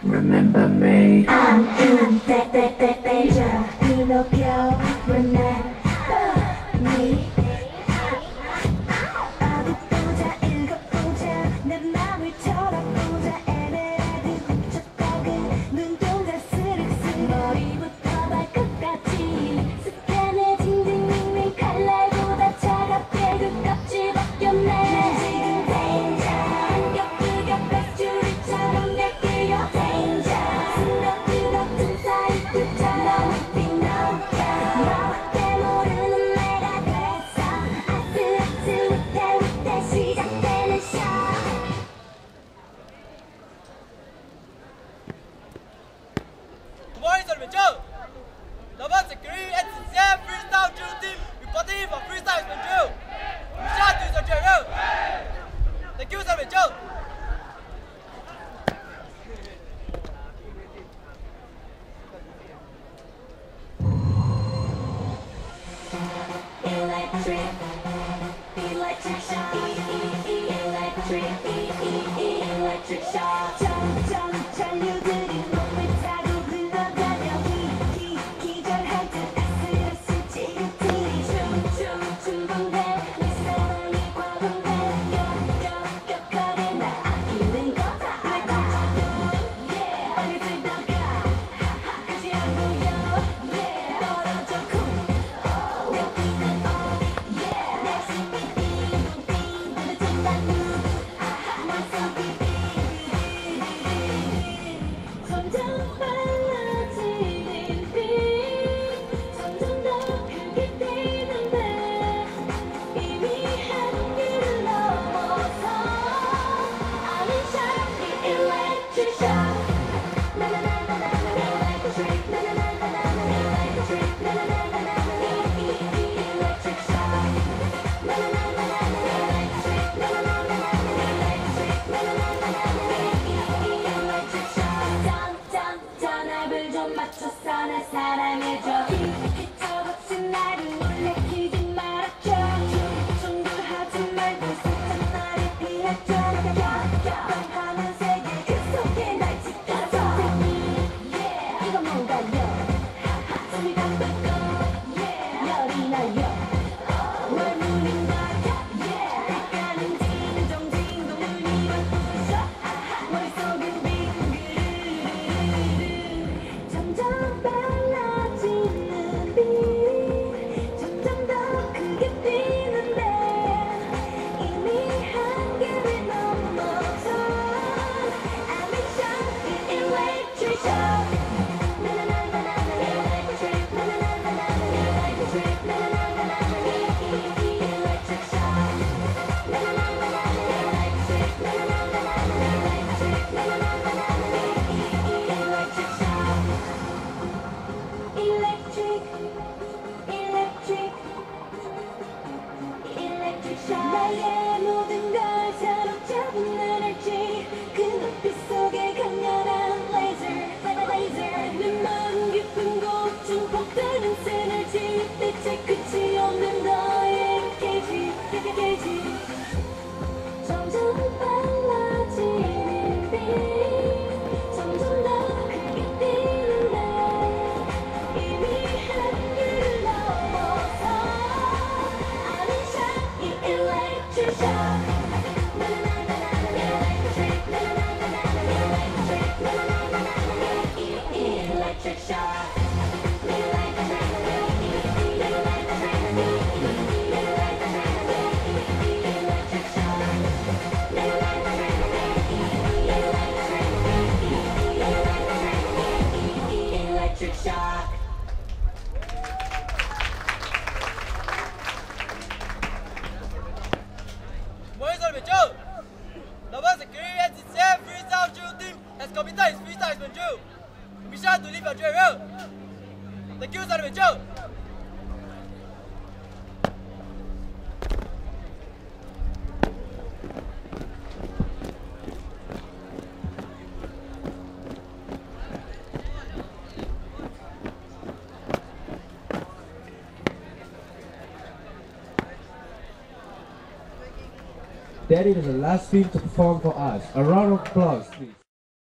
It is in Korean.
Remember me. I'm in danger. Pinocchio, remember me. 어디 보자, 읽어보자, 내 맘을 털어보자. 애매하게 훔쳤다가 눈동자 스륵스륵 머리부터 발끝까지 스캔해 징징밍밍 칼날보다 차갑게 그 껍질 벗겼네. 난 지금 danger. 한겹두겹 뱃줄이처럼 내끼려 danger. 스며들었던 사이 끝처럼 빙너겨. 너밖에 모르는 내가 됐어. 아슬아슬 위태위태 시작되는 쇼. Good morning, Dunman Sec Dunman Sec Sch-Air freestyle drill team reporting for freestyle drill. Shout to the drill. Thank you, Dunman Sec. Electric, electric shock, electric shock. 점점 전류들이 몸을 타고 흘러다녀. 기절할 듯 아슬아슬 찌릿들이 춤추는데 내 사랑이 과분해. 격하게 나 아끼는 거다. 빨리 들다가 끝이 안 보여. 떨어져 쿵. 여기는 어디? 내 심이 빙빙 부딪힌다 눈. 머릿속이 점점 빨라지는 빛. 점점 더 크게 뛰는데 이미 한계를 넘어서 I'm in shock. 이 electric shock. 나나나나나 electric. 나나나나나 electric. 나나나나나 electric shock. 나나나나나 electric. 나나나나나 electric. 나나나나나 electric shock. 짠짠짠 앱을 좀 맞춰서 날 사랑해줘. 휘저없이 나를 놀래키지 말아줘. 충돌하지 말고 살짝 나를 피해줘. 격격하는 세계 그 속에 날 지켜줘. 이건 뭔가요? 숨이 가쁘고 열이 나요. 뭘 묻는 거야? 빛가는 진동진동 눈이 부셔. 머릿속은 빙그르르르. 점점 빨라지는 빛. 점점 더 크게 뛰는데 이미 한계를 넘어서 I'm in shock. 이 electric shock. 나나나나나 electric. 나나나나나 electric. 나나나나나 electric shock. 나나나나나 electric. 나나나나나 electric. 나나나나나 electric shock. Electric, electric, electric shock. 나의 모든 걸 사로잡은 에너지. 그 눈빛 속에 강렬한 laser. 눈먼 깊은 곳 증폭되는 synergy. 대체 끝이 없는 너의 게이지. 점점 빨라지는 빛. 점점 더 크게 뛰는데 이미 한계를 넘어서 I'm in shock. 이 electric shock. 나나나나나 electric. 나나나나나 electric. 나나나나나 electric shock. Electric shock. Good morning, Dunman Sec Dunman Sec Sch-Air freestyle drill team has completed its freestyle drill. Be sure to leave your drill. Thank you, Dunman Sec. That is the last film to perform for us. A round of applause, please.